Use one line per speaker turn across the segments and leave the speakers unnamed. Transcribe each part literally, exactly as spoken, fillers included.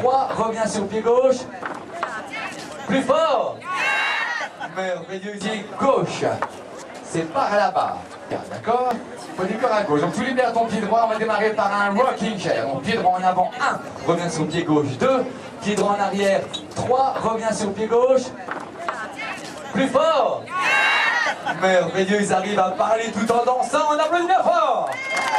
trois, reviens sur le pied gauche. Plus fort. Merveilleux, pied gauche. C'est par là-bas. D'accord? Faut du corps à gauche. Donc tu libères ton pied droit, on va démarrer par un rocking chair. Donc pied droit en avant, un, reviens sur le pied gauche, deux, pied droit en arrière, trois, reviens sur le pied gauche. Plus fort. Merveilleux, ils arrivent à parler tout en dansant, on applaudit bien fort.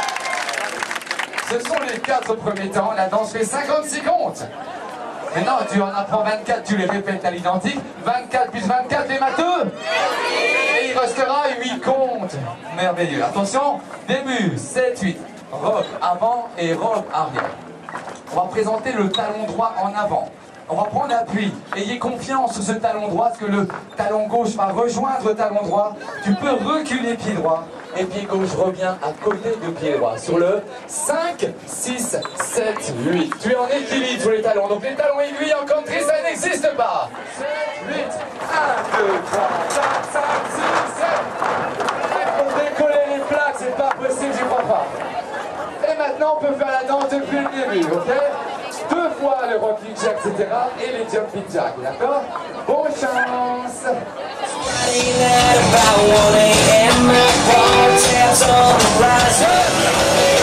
Ce sont les quatre premiers temps, la danse fait cinquante-six comptes. Maintenant, tu en apprends vingt-quatre, tu les répètes à l'identique. vingt-quatre plus vingt-quatre, les matheux. Et il restera huit comptes. Merveilleux. Attention, début, sept, huit. Rock avant et rock arrière. On va présenter le talon droit en avant. On va prendre appui. Ayez confiance sur ce talon droit, parce que le talon gauche va rejoindre le talon droit. Tu peux reculer pied droit. Et pied gauche revient à côté de pied droit. Sur le cinq, six, sept, huit. Tu es en équilibre sur les talons. Donc les talons aiguilles en country, ça n'existe pas. sept, huit, un, deux, trois, quatre, cinq, six, sept. Pour décoller les plaques, c'est pas possible, je crois pas. Et maintenant, on peut faire la danse depuis le début, ok? Deux fois le rocking jack, et cetera. Et les jumping jack, d'accord? Bonne chance!
About one A M my phone taps on the rise.